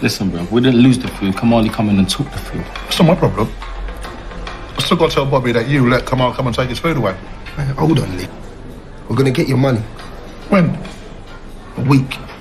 Listen, bro, we didn't lose the food. Kamali come in and took the food. That's not my problem. I still got to tell Bobby that you let Kamal come and take his food away. Man, hold on, Lee. We're gonna get your money. When? A week.